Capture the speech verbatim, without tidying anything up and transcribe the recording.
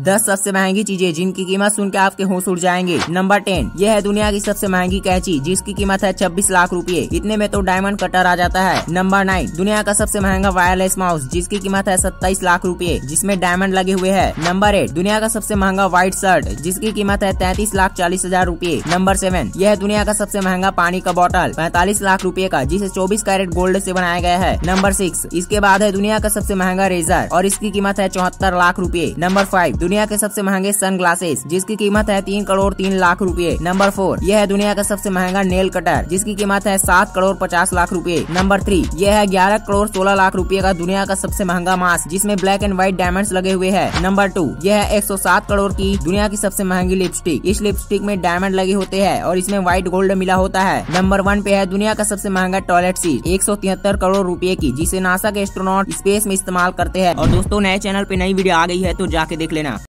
दस सबसे महंगी चीजें जिनकी कीमत सुन के आपके होश उड़ जाएंगे। नंबर टेन, यह है दुनिया की सबसे महंगी कैंची जिसकी कीमत है छब्बीस लाख रुपए। इतने में तो डायमंड कटर आ जाता है। नंबर नाइन, दुनिया का सबसे महंगा वायरलेस माउस जिसकी कीमत है सत्ताईस लाख रुपए जिसमें डायमंड लगे हुए हैं। नंबर एट, दुनिया का सबसे महंगा व्हाइट शर्ट जिसकी कीमत है तैंतीस लाख चालीस हजार रूपए। नंबर सेवन, यह है दुनिया का सबसे महंगा पानी का बोतल पैंतालीस लाख रूपए का जिसे चौबीस कैरेट गोल्ड से बनाया गया है। नंबर सिक्स, इसके बाद है दुनिया का सबसे महंगा रेजर और इसकी कीमत है चौहत्तर लाख रूपए। नंबर फाइव, दुनिया के सबसे महंगे सन ग्लासेस जिसकी कीमत है तीन करोड़ तीन लाख रूपए। नंबर फोर, यह है दुनिया का सबसे महंगा नेल कटर जिसकी कीमत है सात करोड़ पचास लाख रूपए। नंबर थ्री, यह है ग्यारह करोड़ सोलह लाख रूपए का दुनिया का सबसे महंगा मास्क जिसमें ब्लैक एंड व्हाइट डायमंड्स लगे हुए हैं। नंबर टू, यह है एक सौ सात करोड़ की दुनिया की सबसे महंगी लिपस्टिक। इस लिपस्टिक में डायमंड लगे होते हैं और इसमें व्हाइट गोल्ड मिला होता है। नंबर वन पे है दुनिया का सबसे महंगा टॉयलेट सीट एक सौ तिहत्तर करोड़ रुपए की जिसे नासा के एस्ट्रोनॉट स्पेस में इस्तेमाल करते हैं। और दोस्तों, नए चैनल पे नई वीडियो आ गई है तो जाके देख लेना।